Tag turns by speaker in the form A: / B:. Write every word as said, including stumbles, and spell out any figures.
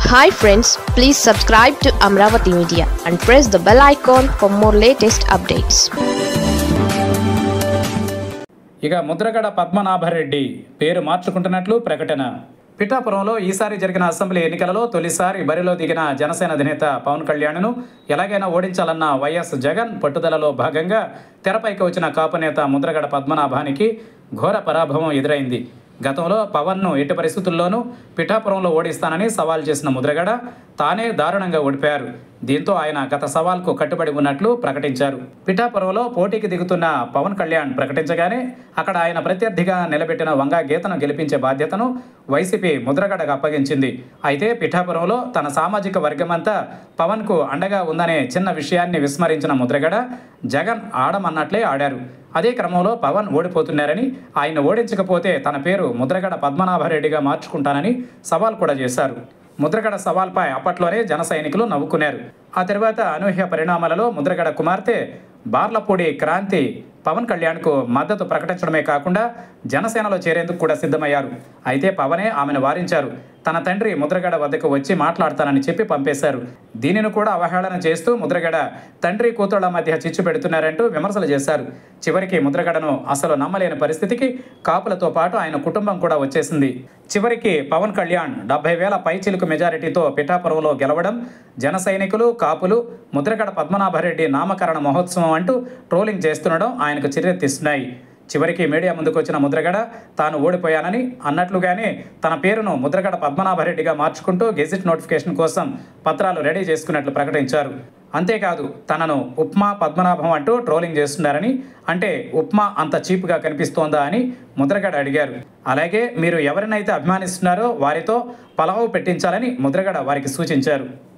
A: Hi friends, please subscribe to Amravati Media and press the bell icon for more latest updates.
B: ఇక ముద్రగడ పద్మనాభరెడ్డి పేరు మార్చుకుంటున్నట్లు ప్రకటన. పిఠాపురంలో ఈసారి జరిగిన అసెంబ్లీ ఎన్నికలలో తొలిసారి బరిలో దిగిన జనసేన అధినేత పవన్ కళ్యాణ్ను ఎలాగైనా ఓడించాలన్న వైఎస్ జగన్ పట్టుదలలో భాగంగా తెరపైకి వచ్చిన కాపు నేత ముద్రగడ పద్మనాభానికి ఘోర పరాభవం ఎదురైంది. గతంలో పవన్ను ఎట్టి పరిస్థితుల్లోనూ పిఠాపురంలో ఓడిస్తానని సవాల్ చేసిన ముద్రగడ తానే దారుణంగా ఓడిపోయారు. దీంతో ఆయన గత సవాల్కు కట్టుబడి ఉన్నట్లు ప్రకటించారు. పిఠాపురంలో పోటీకి దిగుతున్న పవన్ కళ్యాణ్ ప్రకటించగానే అక్కడ ఆయన ప్రత్యర్థిగా నిలబెట్టిన వంగా గీతను గెలిపించే బాధ్యతను వైసీపీ ముద్రగడకు అప్పగించింది. అయితే పిఠాపురంలో తన సామాజిక వర్గమంతా పవన్కు అండగా ఉందనే చిన్న విషయాన్ని విస్మరించిన ముద్రగడ జగన్ ఆడమన్నట్లే ఆడారు. అదే క్రమంలో పవన్ ఓడిపోతున్నారని, ఆయన ఓడించకపోతే తన పేరు ముద్రగడ పద్మనాభరెడ్డిగా మార్చుకుంటానని సవాల్ కూడా చేశారు. ముద్రగడ సవాల్పై అప్పట్లోనే జన సైనికులు నవ్వుకున్నారు. ఆ తర్వాత అనూహ్య పరిణామాలలో ముద్రగడ కుమార్తె బార్లపూడి క్రాంతి పవన్ కళ్యాణ్కు మద్దతు ప్రకటించడమే కాకుండా జనసేనలో చేరేందుకు కూడా సిద్ధమయ్యారు. అయితే పవనే ఆమెను వారించారు. తన తండ్రి ముద్రగడ వద్దకు వచ్చి మాట్లాడతానని చెప్పి పంపేశారు. దీనిని కూడా అవహేళన చేస్తూ ముద్రగడ తండ్రి కూతుళ్ల మధ్య చిచ్చు పెడుతున్నారంటూ విమర్శలు చేశారు. చివరికి ముద్రగడను అసలు నమ్మలేని పరిస్థితికి కాపులతో పాటు ఆయన కుటుంబం కూడా వచ్చేసింది. చివరికి పవన్ కళ్యాణ్ డెబ్బై వేల పైచిలుకు మెజారిటీతో పిఠాపురంలో గెలవడం జన సైనికులు, కాపులు ముద్రగడ పద్మనాభరెడ్డి నామకరణ మహోత్సవం అంటూ ట్రోలింగ్ చేస్తుండడం ఆయనకు చిరెత్తిస్తున్నాయి. చివరికి మీడియా ముందుకు వచ్చిన ముద్రగడ తాను ఓడిపోయానని అన్నట్లుగానే తన పేరును ముద్రగడ పద్మనాభరెడ్డిగా మార్చుకుంటూ గెజిట్ నోటిఫికేషన్ కోసం పత్రాలు రెడీ చేసుకున్నట్లు ప్రకటించారు. అంతేకాదు తనను ఉప్మా పద్మనాభం అంటూ ట్రోలింగ్ చేస్తున్నారని, అంటే ఉప్మా అంత చీప్గా కనిపిస్తోందా అని ముద్రగడ అడిగారు. అలాగే మీరు ఎవరినైతే అభిమానిస్తున్నారో వారితో పలావు పెట్టించాలని ముద్రగడ వారికి సూచించారు.